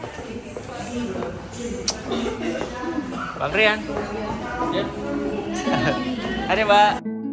Bang Rian. Ada Mbak.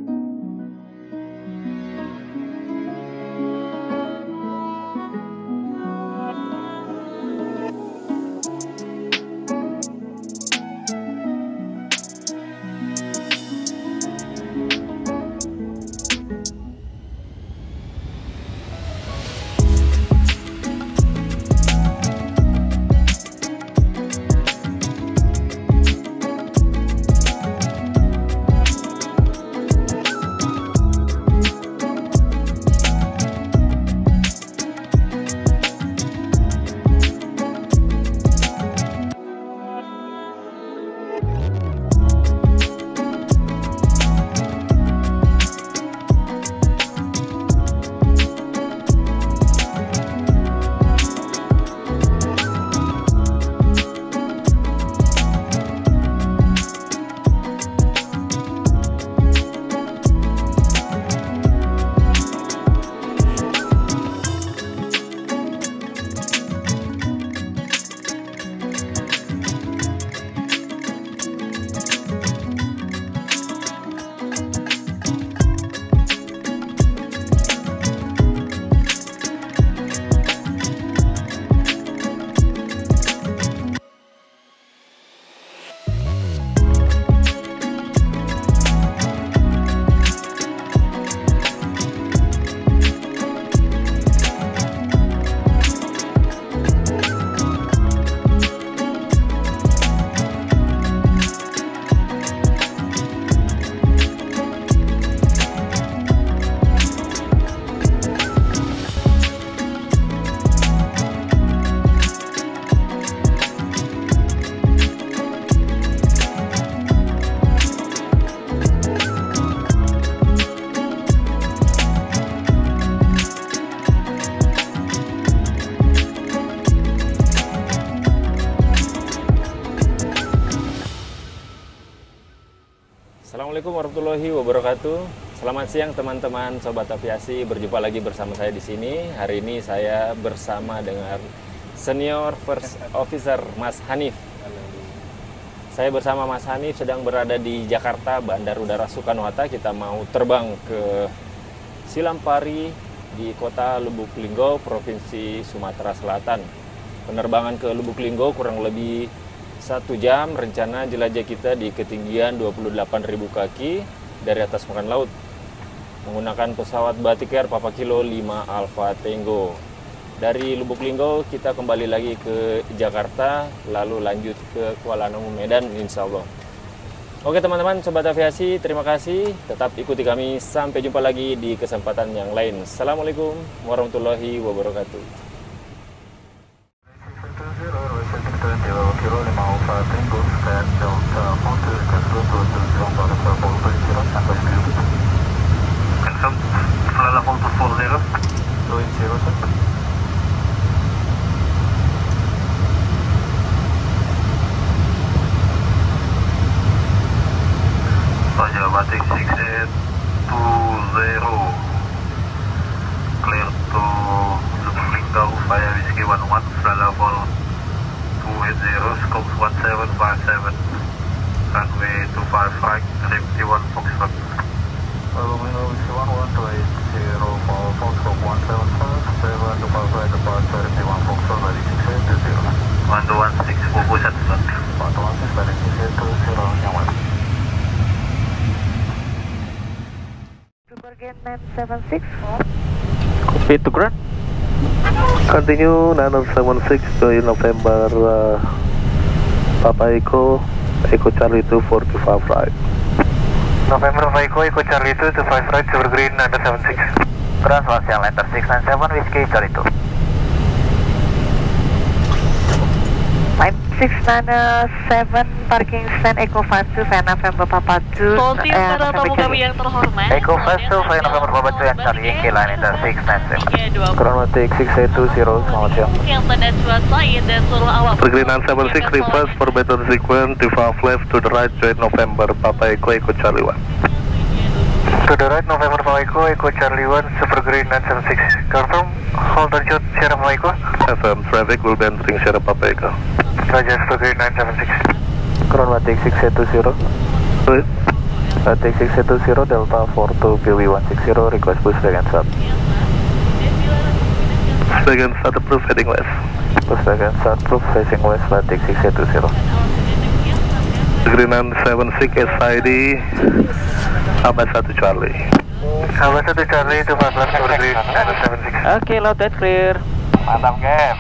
Assalamualaikum warahmatullahi wabarakatuh. Selamat siang teman-teman sobat aviasi. Berjumpa lagi bersama saya di sini. Hari ini saya bersama dengan Senior First Officer Mas Hanif. Saya bersama Mas Hanif sedang berada di Jakarta, Bandar Udara Soekarno-Hatta. Kita mau terbang ke Silampari di kota Lubuk Linggau, Provinsi Sumatera Selatan. Penerbangan ke Lubuk Linggau kurang lebih 1 jam. Rencana jelajah kita di ketinggian 28.000 kaki dari atas permukaan laut menggunakan pesawat Batik Air Papa Kilo 5 Alpha Tango. Dari Lubuk Linggau kita kembali lagi ke Jakarta, lalu lanjut ke Kuala Namu, Medan, insya Allah. Oke teman-teman sobat aviasi, terima kasih. Tetap ikuti kami, sampai jumpa lagi di kesempatan yang lain. Assalamualaikum warahmatullahi wabarakatuh. Batik 6820 clear to Lubuk Linggau via Whiskey 11 flight level 280 scope 1757 runway 25 right safety 1 Foxtrot. Lubuk Linggau Whiskey 11 280 for scope 1757 25 right departure safety 1 Foxtrot Batik 6820 1216 Bubu 1 slot 1216 Batik 6820 nyaman. Again 976. Copy to ground. Continue 976 to November Papa Echo Charlie 245 right. November Papa Echo Charlie 225 right, Silver Green 976. Ground Marshal enter 697 Whiskey Charlie 2. 697 parking stand Echo 52 Via November Papa 2. Solti para tamu kami yang terhormat. Echo 52 Via November Papa 2 yang Charlie Yankee line enter 697. Ground Matic 6820, selamat siang. Yang tanda cuaca dan seluruh awak. Green 976 reverse for better sequence 25 left to the right join November Papa Echo Charlie 1. To the right, November Papa Echo Charlie 1, Super Green 976. Confirm, hold on short, Sierra Papa Echo. FM traffic will be entering Sierra Papa Echo. Roger, Super Green 976. Ground 18620. Please. 18620, Delta 42 PW160, request push back and start. Second start approved, heading west. Push back and start, proof facing west, 18620. Green 976 SID, Abad 1 Charlie. Abad 1 Charlie, 214, Super Green 976. Oke, loud and clear. Mantap, Gap.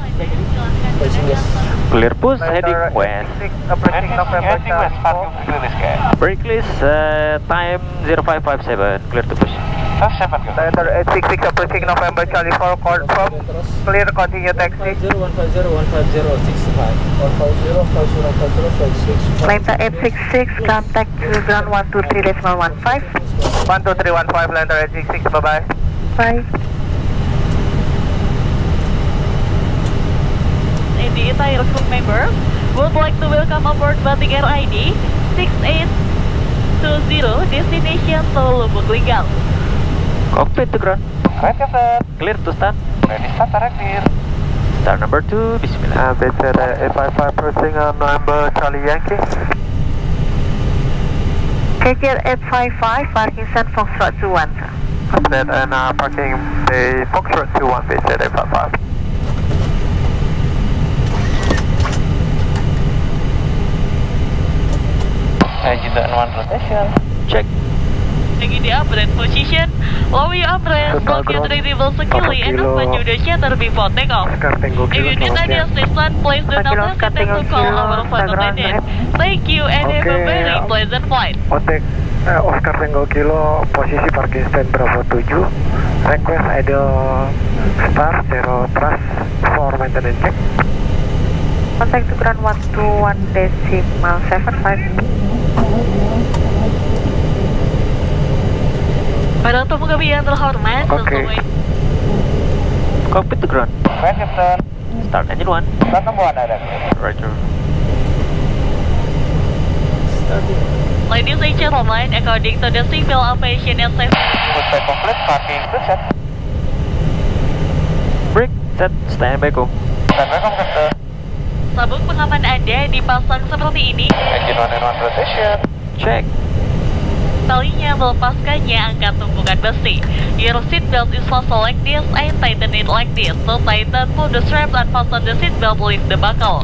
Clear push, heading west. Approaching November Charlie 4. Break list, time 0557. Clear to push. Center 866 approaching November Charlie 4, confirm. Clear, continue taxi. 150 Lanta 866, contact to ground 123.15. 12315, Lanta 866, bye-bye. Bye. The entire crew member would like to welcome aboard Batik Air ID 6820, destination to Lubuk Linggau. Cockpit to ground. Right, Captain. Clear to start. Ready, start, clear. Start number 2, bismillah. BCD 855 approaching November Charlie Yankee. KCL 855, Parkinson Foxtrot 21. That and parking the Foxtrot 21, BCD 855. Engine and 1 rotation. Check. Lagi di upgrade position, lower your upgrade, block your retrieval securely, and open your shutter before takeoff. If you need any assistance, please do not hesitate to call our flight attendant. Thank you and have a very pleasant flight. Otek Oscar Tango Kilo, posisi parking stand Bravo 7. Request idle star, zero thrust for maintenance check. Contact to ground 121.75. Para tamu kami yang terhormat, sesuai Cockpit to ground. Right, Captain. Start engine 1. Start number 1 ada. Roger. Ladies and gentlemen, according to the Civil Aviation and Safety Push back complete, parking set. Break, set, stand by go. Stand by, Captain. sabuk pengaman Anda dipasang seperti ini. Engine 1 and 1 rotation. Check. Talinya melepaskannya angkat tumpukan besi. Your seat belt is fastened like this and tighten it like this. So tighten, pull the strap and fasten the seat belt, lift the buckle.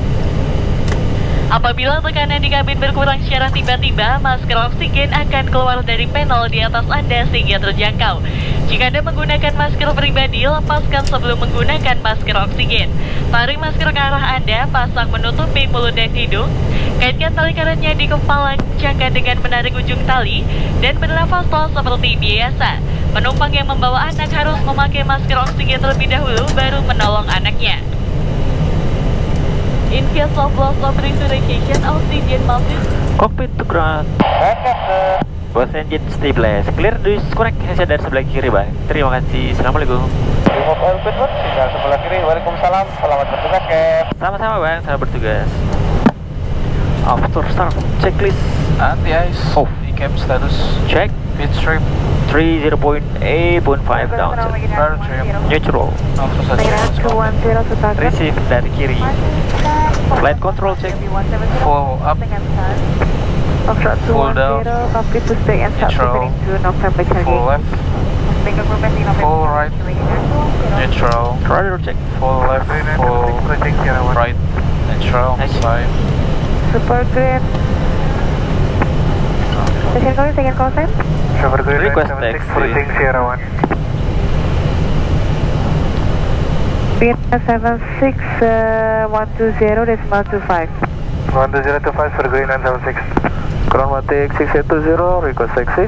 Apabila tekanan di kabin berkurang secara tiba-tiba, masker oksigen akan keluar dari panel di atas Anda sehingga terjangkau. Jika Anda menggunakan masker pribadi, lepaskan sebelum menggunakan masker oksigen. Tarik masker ke arah Anda, pasang menutupi mulut dan hidung. Kaitkan tali karetnya di kepala jangka dengan menarik ujung tali dan bernafaslah seperti biasa. Penumpang yang membawa anak harus memakai masker oksigen terlebih dahulu baru menolong anaknya. In case of loss of respiration, oxygen must be... Cockpit to ground. Both engine stabilized. Clear, disconnect handset dari sebelah kiri, Bang. Terima kasih. Assalamualaikum. Remove oil pitboard, tinggal sebelah kiri. Waalaikumsalam. Selamat bertugas, Cap. Sama-sama, Bang. Selamat bertugas. After start, checklist. Anti-ice. Off. Cap status. Check. Pit strip. 30.8.5 downset. Rudder trim. Neutral. After saturation. Receive dari kiri. Flight control check. Full up. Full down. Neutral. Full left. Full right. Neutral. Rudder check. Full left. Full right. Neutral. Side. Super Green. Second call time. Super Green. Request 76, taxi. approaching Sierra 1. Vietnam 76 120.25. 12025 for Green 976. Chromatic 6820, request taxi.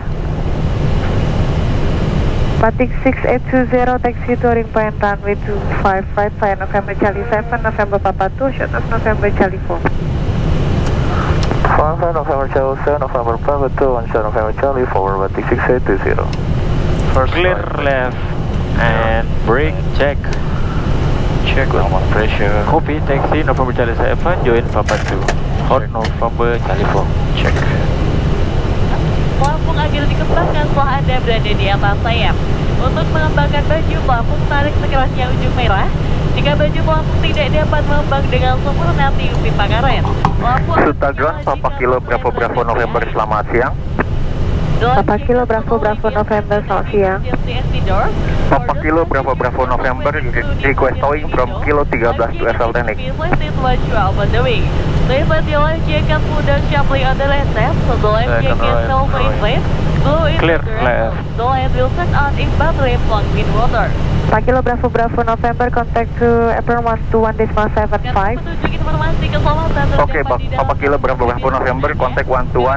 Batik 6820, taxi to ring point runway 25, flight via November Charlie 7, November Papa 2, short of November Charlie 4. 5 November Charlie 7, November Papa 2, 1 shot November Charlie 4, Batik 6820. First Clear left. And brake check. Check Normal pressure. Copy, taxi November Charlie 7, join Papa 2. Hot November Charlie 4. Check. Lampu agar dikembangkan setelah Anda berada di atas sayap. Untuk mengembangkan baju pelampung, tarik sekerasnya ujung merah. Jika baju pelampung tidak dapat mengembang dengan sempurna, tiup pipa karet. Suta Ground, Papa Kilo Bravo Bravo November, selamat siang. Papa Kilo Bravo Bravo November, selamat siang. Papa Kilo Bravo Bravo November, request towing from Kilo 13 to SL Technic. Please let your life jacket pull down sharply on the left step, so the life jacket will inflate. Blow in Clear the left. The light will turn on if battery plugged in water. Papa Kilo Bravo Bravo November, contact to April 121.75. Petunjuk informasi keselamatan Oke, Papa Kilo Bravo Bravo November, contact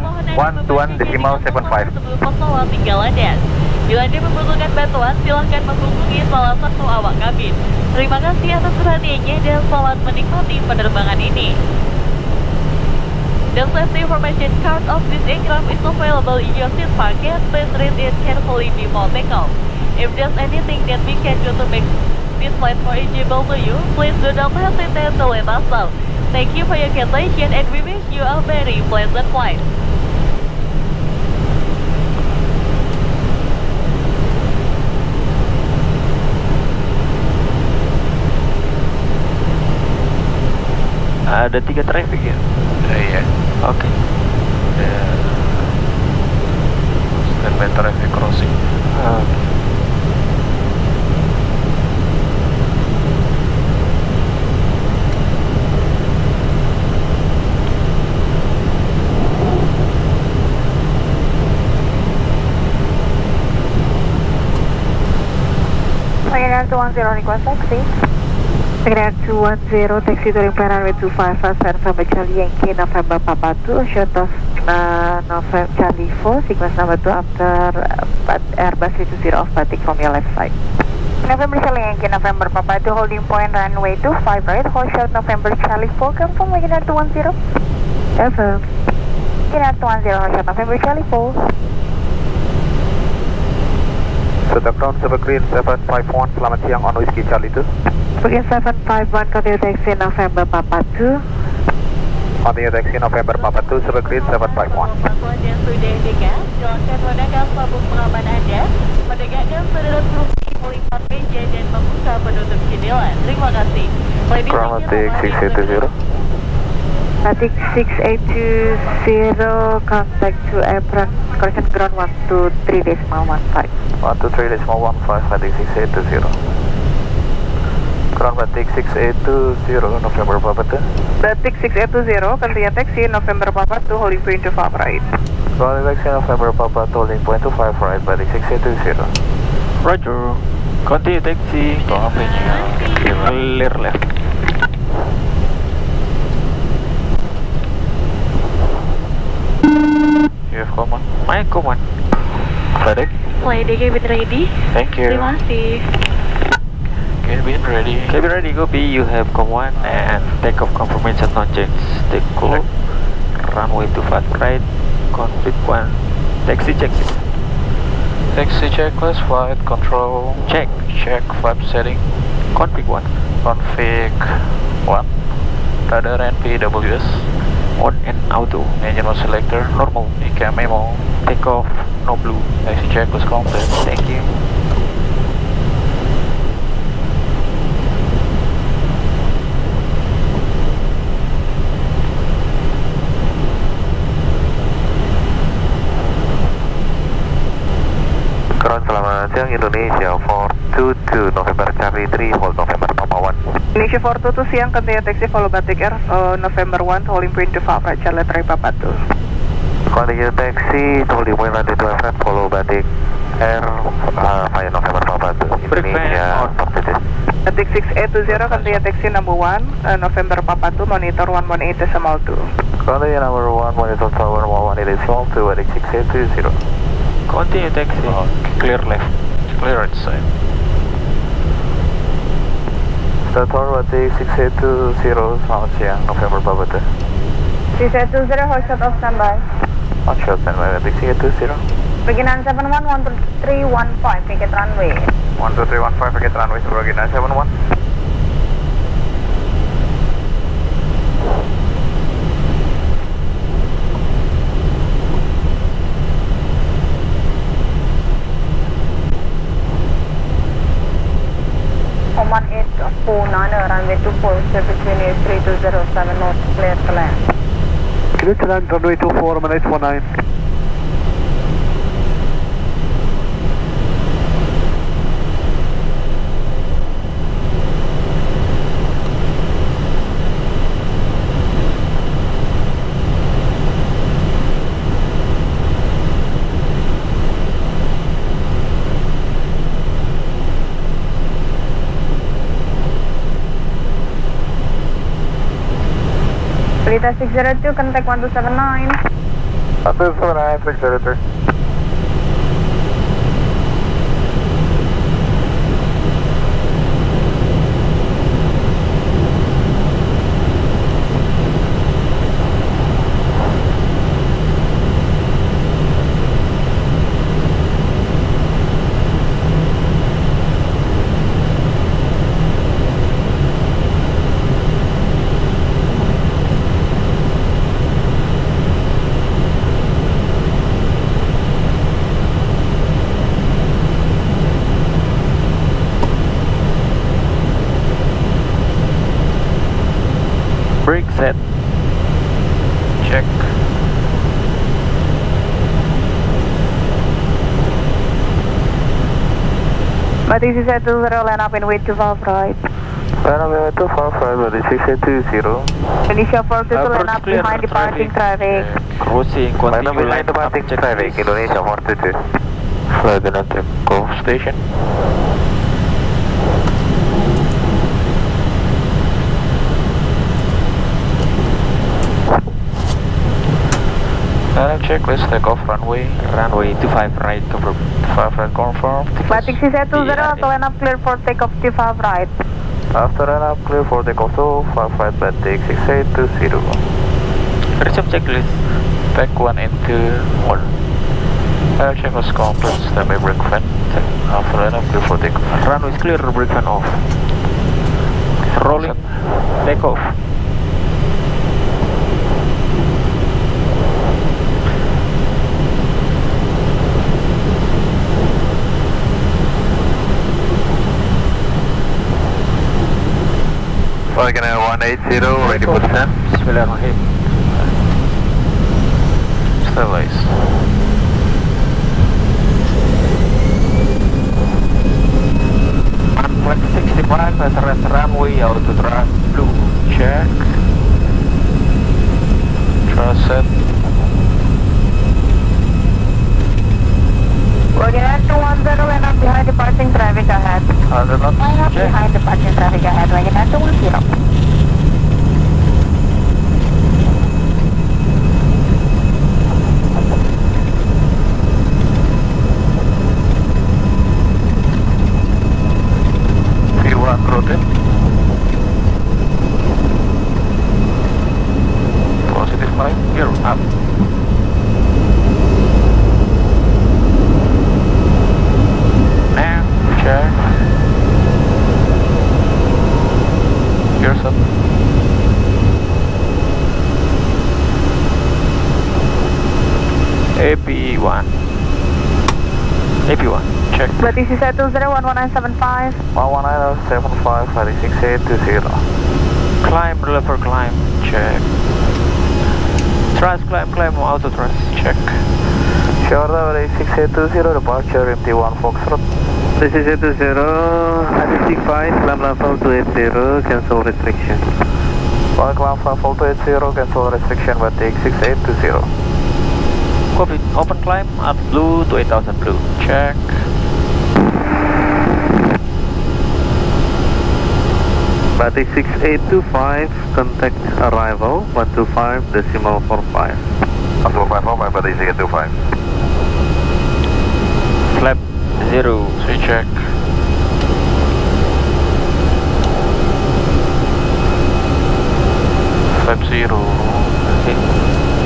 121.75. Sebelum pesawat tinggal landas. Bila Anda membutuhkan bantuan, silahkan menghubungi salah satu awak kabin. Terima kasih atas perhatiannya dan selamat menikmati penerbangan ini. The safety information card of this aircraft is available in your seat pocket. Please read it carefully before takeoff. If there's anything that we can do to make this flight more enjoyable to you, please do not hesitate to let us know. Thank you for your attention and we wish you a very pleasant flight. Ada 3 traffic ya? Iya. Oke. Standby traffic crossing. Oke. Paginair 210 request taxi. Paginair 210 taxi during plan runway 25 November Charlie Yankee November Papa 2 short of November Charlie 4 sequence number 2 after Airbus 320 off batik from your left side. November Charlie Yankee November Papa 2 holding point runway 25 right, hold short November Charlie 4, confirm Paginair 210. Confirm. Paginair 210 hold short November Charlie 4. Suta Ground, Super Green 751, selamat siang on Whiskey Charlie 2. Begin 751, continue taxi November Papa 2. Continue taxi November Papa 2, Super Green 751. Bantuan yang sudah dekat, silakan menggunakan sabuk pengaman Anda, menegakkan saudara fungsi melipat meja dan membuka penutup jendela. Terima kasih. Chromatic 6820. Batik 6820, contact to apron, correction ground 123.15. 123.15, Batik 6820. Ground Batik 6820, November Papa 2. Batik 6820, continue taxi November Papa 2, holding point to 5 right. Ground taxi November Papa 2, holding point to 5 right, Batik 6820. Roger. Continue taxi. Clear left. You have command? My command. Batik. Flight day cabin ready. Thank you. Terima kasih. Cabin ready. Cabin ready, copy. You have command and takeoff confirmation no change. Take cool. Runway 25 right. Config 1. Taxi check. Taxi checklist, flight control. Check. Check flight setting. Config 1. Config 1. Radar NPWS. On and auto. Engine mode selector. Normal. ICAM memo. Takeoff no blue. Taxi checklist complete. Thank you. Ground, selamat siang Indonesia 422 November Charlie 3 hold November Papa 1. Indonesia 422 siang, continue taxi follow Batik Air November 1, holding point to 5 right, Charlie 3 Papa 2. Continue taxi holding point runway 25 follow Batik Air via November Papa 2 Indonesia 422. Batik 6820, continue taxi number 1 November Papa 2, monitor 118.2. Continue number 1 monitor tower 118.2 Batik 6820. Continue taxi. Clear left. Clear right side. Start tower Batik 6820, selamat siang November Papa 2. 6820, hold shot off standby. On shot standby Batik 6820. Beginning 71, 12315, ticket runway. 12315 packet runway sebagai 971. 49, runway 24, between 3207 knots, clear to land. Clear to land, runway 24, 819. Delta 602, contact 1279. 1279, 602. Brake set. Check. Batik 620, line up in wait 25 right. Line up in wait 25 right, Batik 6820. Indonesia 422, line up behind departing traffic. Cruising, Line up continue behind departing traffic, Indonesia 422. Flight and go station. Checklist, takeoff runway 25 right, confirm. 25 right, confirm. Batik 620, line up clear for takeoff 25 right. After line up clear for takeoff 25 right, Batik 6820. Resume checklist, back 1 into 1. Air checklist complete, standby brake fan. After line up clear for takeoff. Runway is clear, brake fan off. Rolling, takeoff. Falcon Air 180, ready for descent. Bismillahirrahmanirrahim. Stabilize. Flight 65, SRS runway, auto thrust, blue, check. Thrust set. Coordinate 210, line up behind departing traffic ahead. 100 knots, Line up check. behind departing traffic ahead, Coordinate 210. V1 rotate. Positive 5, gear up. Now, check. Gears up. AP1. AP1, check. Batik 620, 11975. 11975, Batik 6820. Climb, lever climb, check. Thrust, climb, auto thrust, check. Jakarta Batik 6820, departure MT1 Foxtrot. 6820, identify, climb level 280, cancel restriction. Climb level 280, cancel restriction, Batik 6820. Copy, open climb, up blue to 8000 blue, check. Batik 6825, contact arrival 125.45. 125, Batik 6825. Flap 0, so check. Flap 0, okay.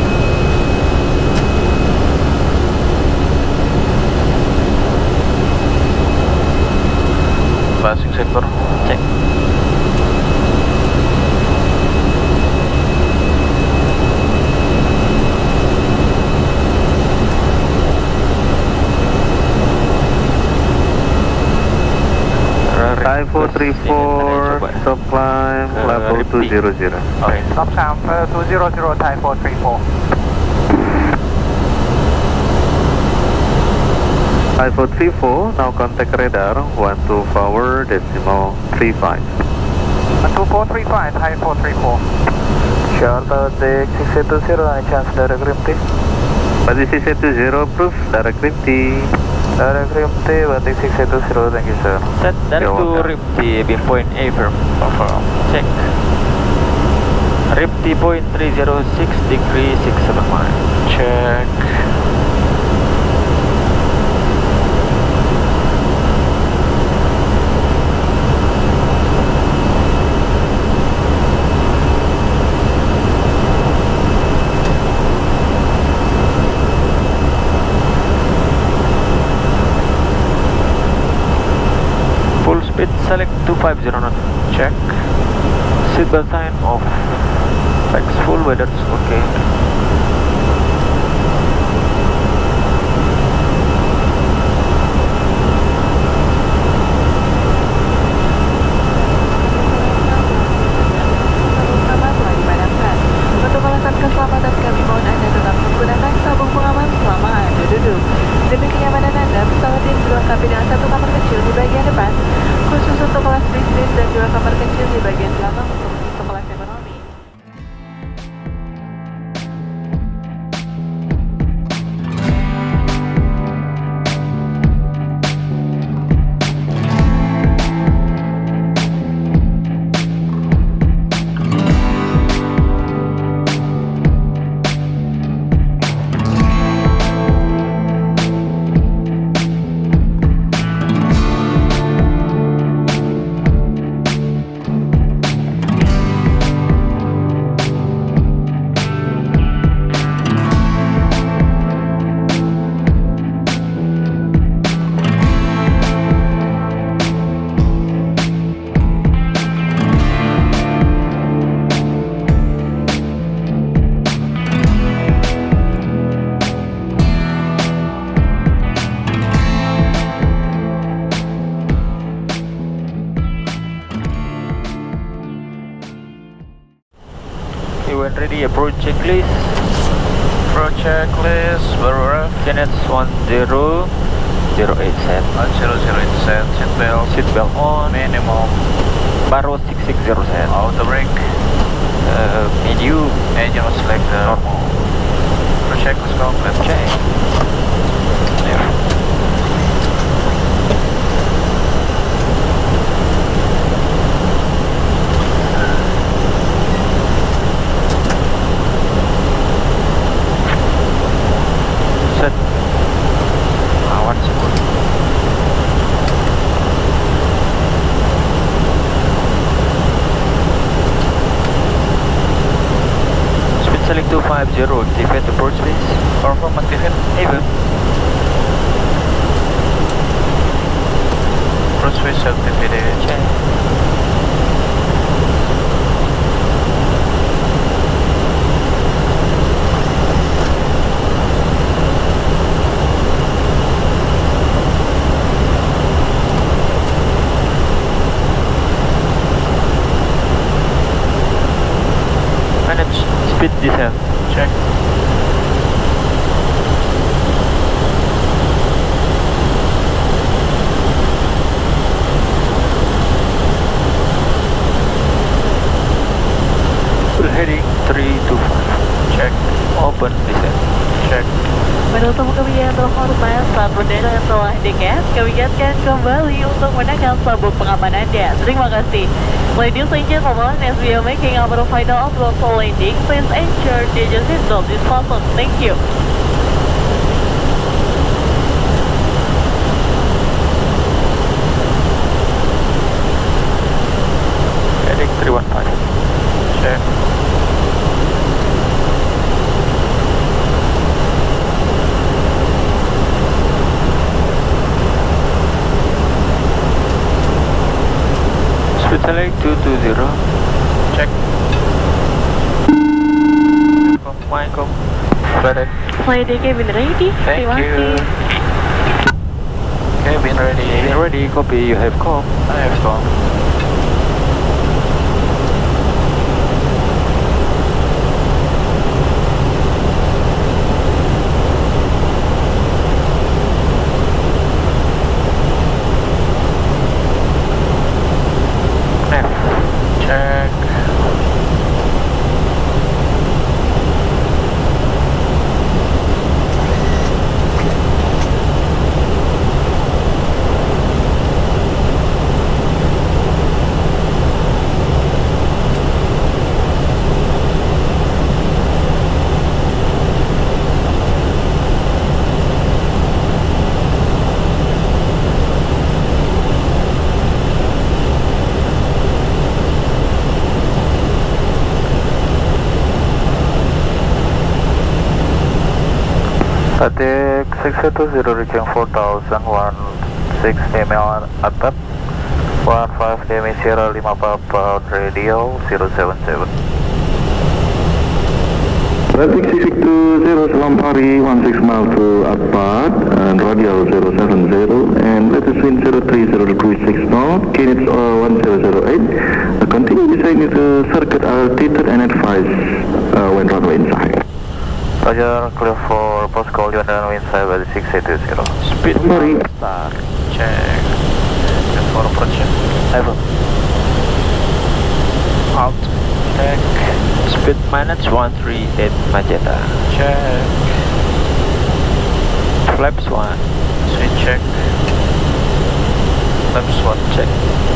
Passing sector, check. 434, stop climb, level 200. Oke. Stop climb 200, Thai 434. 5434, now contact radar 12 power decimal 35. 2435, Thai 434. Charter take 620, any chance direct rim T? Batik 620, approve, direct rim T. Direct rim T, Batik 620, thank you sir. Set direct to rim T, beam point A firm, confirm, check. Rim T point 306 degree 67 mile, check. Select 250 knot, check. Seatbelt sign off. Bags full, weather is okay. Untuk alasan keselamatan kami mohon Anda tetap menggunakan sabuk pengaman selama Anda duduk. Demi kenyamanan Anda, pesawat ini dilengkapi dengan satu kamar kecil di bagian depan, khusus untuk kelas bisnis dan dua kamar kecil di bagian belakang untuk kelas ekonomi. When ready, approach checklist. Approach checklist, Barora. Janet 1008 set. 1008 set, Seatbelt on. minimum, Baro 660 set. auto brake, Medium. engine select normal. Approach checklist complete. Check. Set. Awan sebut. Speed select 250, activate approach please. Confirm activate. Even. Approach switch activated. Check. Manage speed descent. Check. Full heading 325. Check. Open descent. Check. Menutup kebijakan terhormat saat bendera yang telah diket, kami ingatkan kembali untuk menekan sabuk pengaman Anda. Terima kasih. Ladies and gentlemen, as we are making our final approach for landing, please ensure the engine seatbelt is fastened. Thank you. Heading 315. Check. Speed select 220. Check. Michael. Barak. Flight cabin ready. Thank Terima you. kasih. Cabin ready. Cabin ready, copy, you have com. I have com. Check. Batik 610 reaching 4000, 16 mil attack, 15 DMI Sierra 5 Papa radio 077. Batik 620 Selamat hari 16 mile to Apat and radio 070 and latest wind 030 degrees 6 knot, KNX 1008. Continue design into circuit altitude and advise when runway inside. Roger, clear for post call you and wind side by the 6820. Speed Sorry. start. Check. Just for approach. Over. Out. Check. Speed minus 138 Magenta. Check. Flaps 1. Switch check. Flaps 1 check.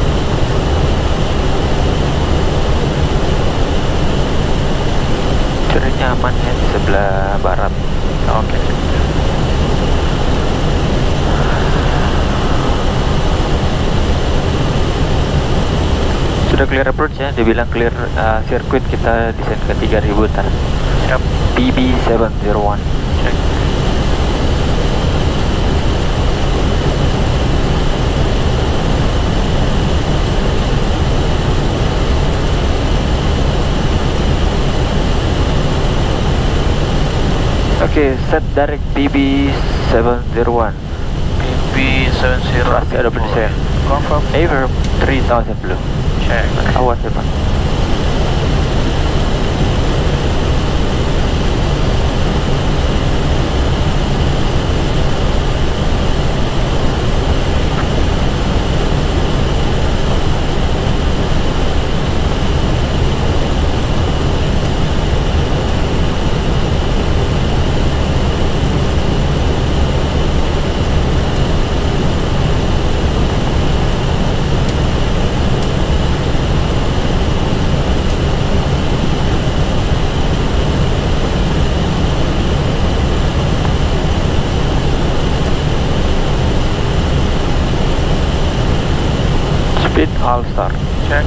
Curignya aman ya di sebelah barat. Oke. Sudah clear approach ya, dibilang clear sirkuit kita desain ke 3000 tar. Siap. BB701. Cek. Oke, set direct BB701. BB701 pasti ada pendesain. Confirm. Aver 3000 belum. Check. Awas ya Pak. All star. Check.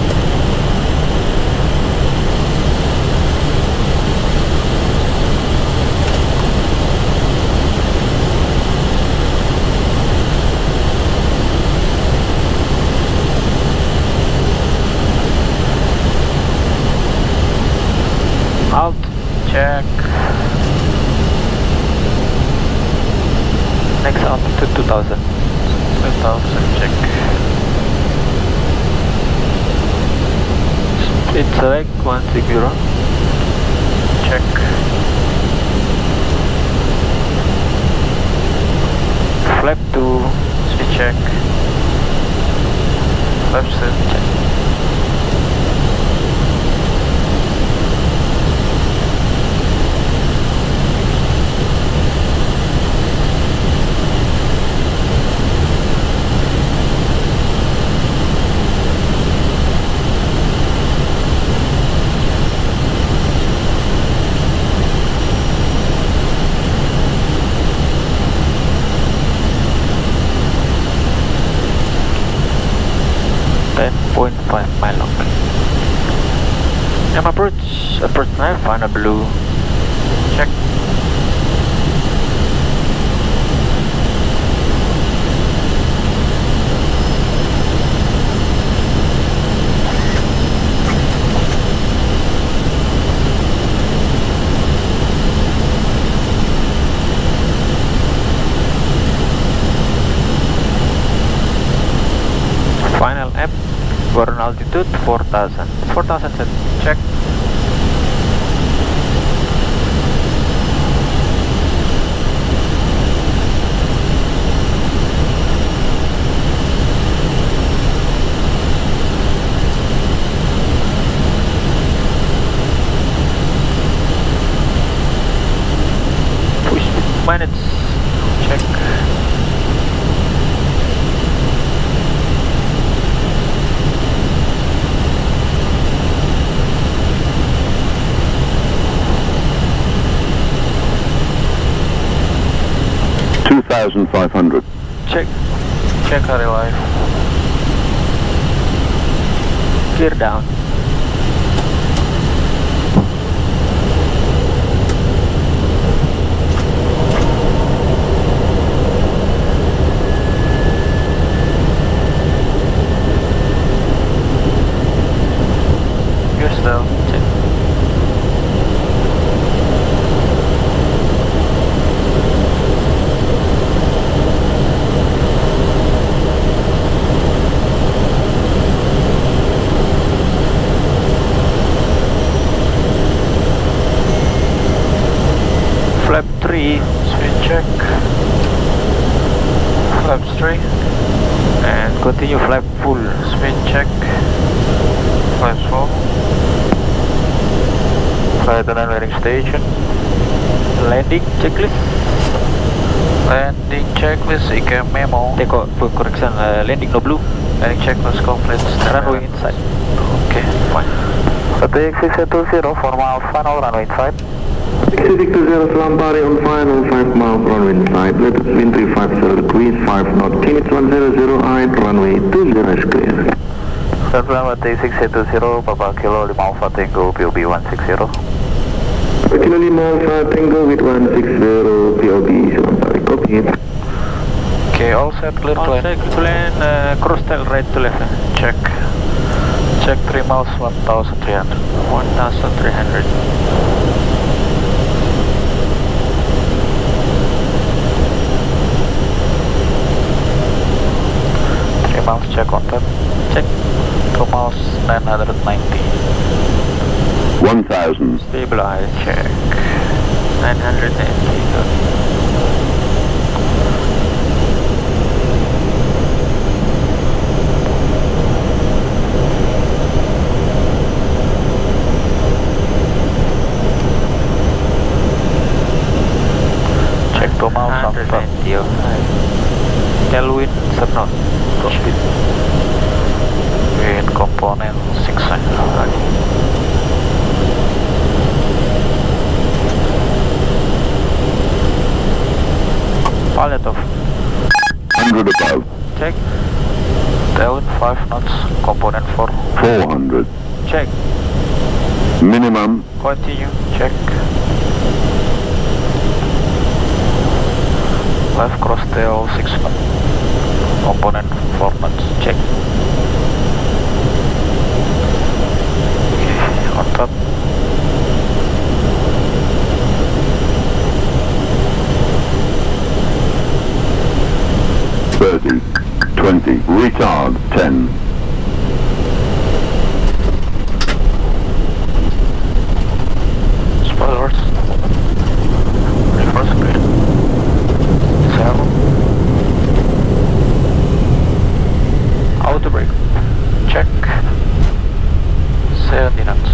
Out. Check. Next altitude 2000. 2000 check. It's select 160. Check. Flap 2. Switch check. Flap 7 check. Mile long. I'm approach 9, Fana Blue. Check. altitude 4000. 4000 set. Check. Push minutes. Check. $2,500. Check. Check hari live. Gear down. Gear down. Check. Flap 3, speed check. Flaps 3. And continue flap full. Speed check. Flaps full. Flight and landing station. Landing checklist. Landing checklist, ICAM memo. Take correction, landing no blue. Landing checklist complete. Runway inside. Okay, fine. Pacific 620, 4 miles final, runway inside. Pacific 20 Selampari on final 5 miles runway inside. Latest wind 350 degrees, 5 knot. Kinix 100 runway 20 is clear. Selamat Pacific 620, Papa Kilo 5 Alpha Tango, POB 160. Kilo 5 Alpha Tango with 160, POB Selampari, copy. Okay, all set, clear to All land. set, to land, cross tail right to left. Check. Check 3 miles, 1,300. 1300. Miles check on that. Check. 2 miles 990. 1000. Stabilize. Check. 980. Check 2 miles on top. 190. Tailwind 7 knot. Speed. Wind component 600. Pilot off. 100 above. Check. Tailwind 5 knots, component 4. 400. Check. Minimum. Continue. Check. Left cross tail 6 knots, component 4 knots. Check. Okay, on top. $30, $20, retard 10. Spoilers. Reverse grid. 7. Auto brake. Check. 70 knots.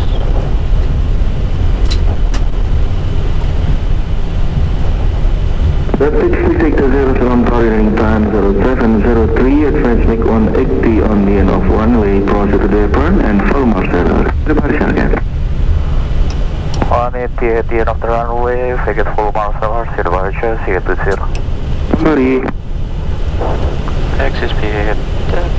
Rapid Sector 0 Selampari running time 0703, advance make 180 on the end of runway, proceed to the apron and full master. Everybody again. 180 at the end of the runway, fake it full miles per hour, see the departure, see it to 0. Sorry. Exit speed, check.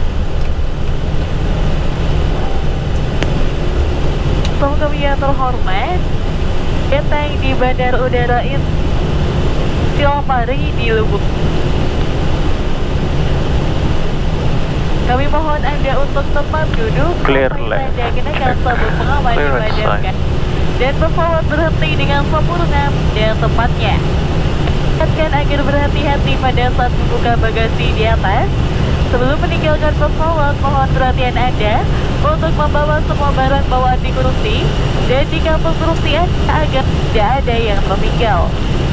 Sahabat kami yang terhormat, datang di Bandara Udara Selampari di Lubuk. Kami mohon Anda untuk tetap duduk Clear sampai left. tanda kenakan sabuk pengaman Clear dipadamkan inside. dan pesawat berhenti dengan sempurna dan tepatnya. Ingatkan agar berhati-hati pada saat membuka bagasi di atas. Sebelum meninggalkan pesawat, mohon perhatian Anda untuk membawa semua barang bawaan di kursi dan di kantong kursi Anda agar tidak ada yang tertinggal.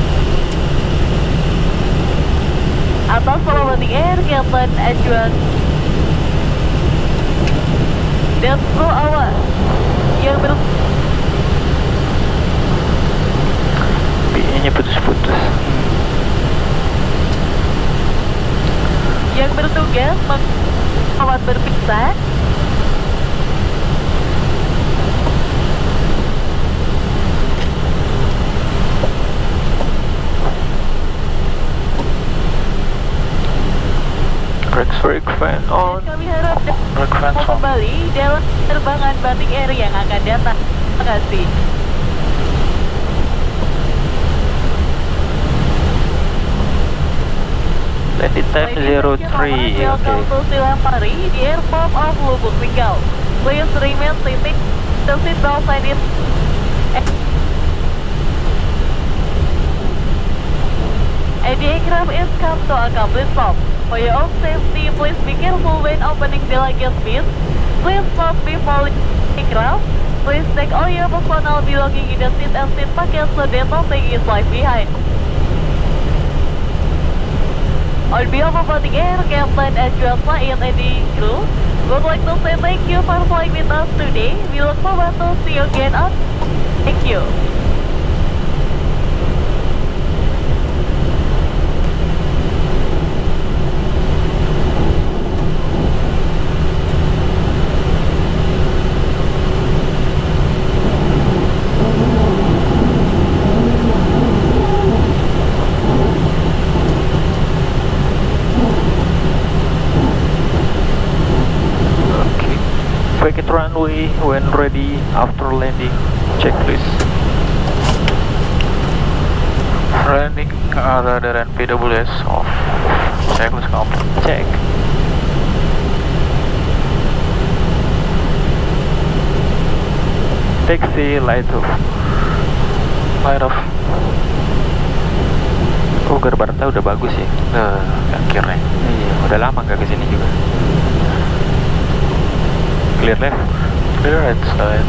Atas Salawati Air, Captain Adjuan dan kru awak yang PE-nya putus-putus. yang bertugas membuat berpisah. Brake fan on. Kami harap Brake fan on. kembali dalam terbangan Batik Air yang akan datang. Terima kasih. Landing time 03. Welcome to Silampari, the airport of Lubuk Linggau. Please remain seated. The seatbelt sign is... And the aircraft is come to a complete stop. For your own safety, please be careful when opening the luggage bin. Please not be falling aircraft. Please take all your personal belongings in the seat and seat pocket so that nothing is left behind. On behalf of Batik Air, Captain Adjuan Said and the crew, would like to say thank you for flying with us today. We look forward to see you again on. Thank you. Vacate runway when ready after landing. Checklist. Landing other than PWS off. Checklist complete. Check. Taxi light off. Light off. Oh, Garbarta udah bagus ya. Akhirnya. Iya, udah lama gak kesini juga. Clear left, clear right side.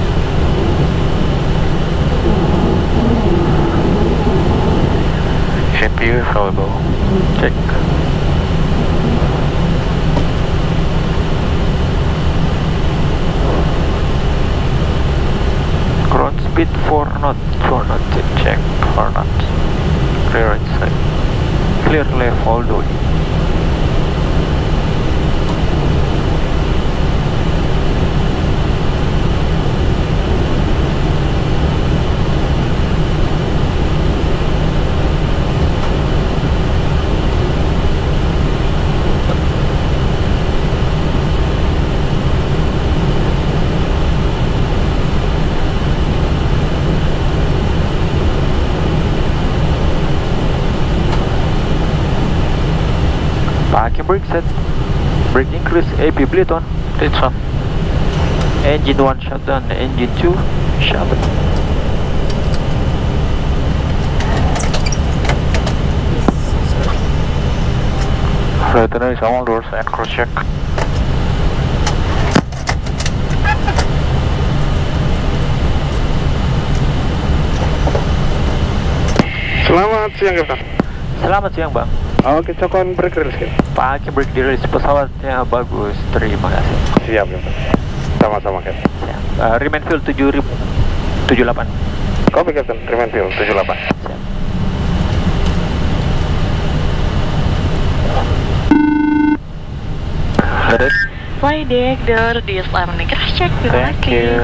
CPU available. Check. Ground speed 4 knots. 4 knots. Check 4 knots. Clear right side. Clear left all the way. Brake set, brake increase, AP bleed on, bleeds on. Engine 1 shut down, engine 2 shut down. Flight attendant is all doors and cross check. Selamat siang, Kapten. Selamat siang, Bang. Oke, cokon brake release. Pakai brake release, pesawatnya bagus, terima kasih. Siap, Kapten. Sama-sama, Kapten. Remain fuel 78. Copy, Kapten. Remain fuel 78. Siap. Fly deck door disarm. Cross check. Thank you.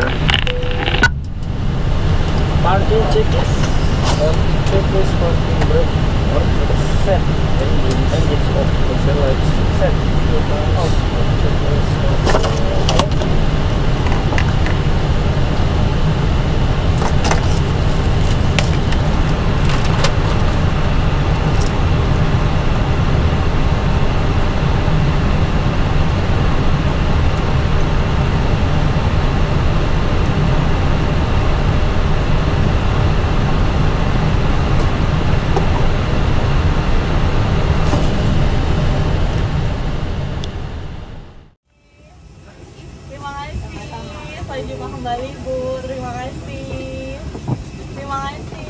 Parking check is on checklist parking brake or set. Engines off. The lights set. Off. Checklist. terima kasih. Terima kasih.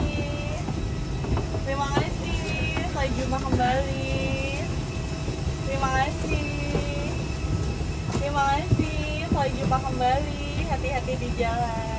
Terima kasih. Sampai jumpa kembali. Terima kasih. Terima kasih. Sampai jumpa kembali. Hati-hati di jalan.